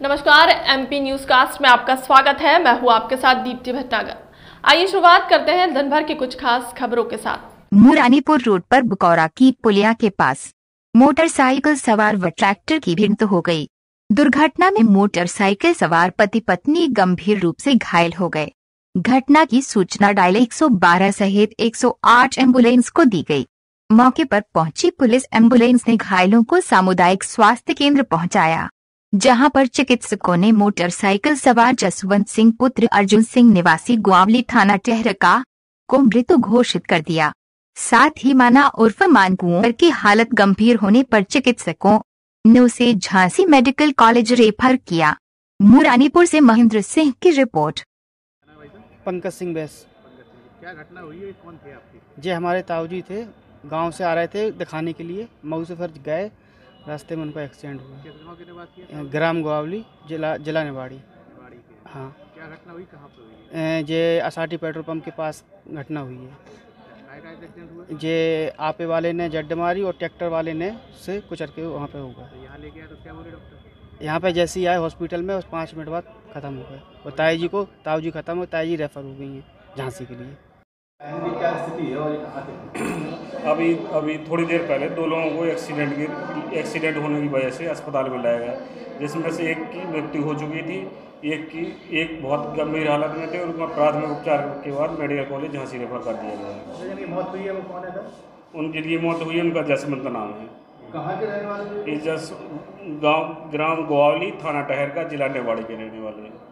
नमस्कार, MP news cast में आपका स्वागत है। मैं हूं आपके साथ दीप्ति भटनागर। आइए शुरुआत करते हैं दिन भर की कुछ खास खबरों के साथ। मुरानीपुर रोड पर बुकौरा की पुलिया के पास मोटरसाइकिल सवार व ट्रैक्टर की भिड़ंत हो गई। दुर्घटना में मोटरसाइकिल सवार पति पत्नी गंभीर रूप से घायल हो गए। घटना की सूचना डायल 112 सहित 108 एम्बुलेंस को दी गई। मौके पर पहुंची पुलिस एम्बुलेंस ने घायलों को सामुदायिक स्वास्थ्य केंद्र पहुंचाया, जहां पर चिकित्सकों ने मोटरसाइकिल सवार जसवंत सिंह पुत्र अर्जुन सिंह निवासी ग्वावली थाना टहरका को मृत घोषित कर दिया। साथ ही माना उर्फ मान कुंवर की हालत गंभीर होने पर चिकित्सकों ने उसे झांसी मेडिकल कॉलेज रेफर किया। मुरानीपुर से महेंद्र सिंह की रिपोर्ट। पंकज सिंह बैस। क्या घटना हुई है? कौन थे आपके? जे हमारे ताऊजी थे, गांव से आ रहे थे दिखाने के लिए, मऊ से फिर गए, रास्ते में उनका एक्सीडेंट हुआ। किस गांव की बात किया? ग्राम ग्वावली, जिला निवाड़ी। हाँ। क्या घटना हुई? कहाँ पे हुई है? जे असाटी पेट्रोल पंप के पास घटना हुई है। काय एक्सीडेंट हुआ? जे आपे वाले ने जड्ड मारी और ट्रैक्टर वाले ने से कुचल के वहाँ पे होगा। तो यहाँ लेके आए तो क्या बोले डॉक्टर? यहाँ पे जैसे ही आए हॉस्पिटल में, उस 5 मिनट बाद ख़त्म हो गए और ताऊ जी ख़त्म हो, ताऊ जी रेफर हो गई हैं झांसी के लिए। क्या स्थिति है और कहाँ थे? अभी थोड़ी देर पहले 2 लोगों को एक्सीडेंट होने की वजह से अस्पताल में लाया गया, जिसमें से एक की मृत्यु हो चुकी थी, एक बहुत गंभीर हालत में थे और उनका प्राथमिक उपचार के बाद मेडिकल कॉलेज झांसी रेफर कर दिया गया। जिनकी मौत हुई है वो कौन है सर? उनकी मौत हुई है, उनका जसवंत नाम है। कहाँ के रहने वाले थे? ग्राम ग्वावली थाना टहरका जिला निवाड़ी के रहने वाले हैं।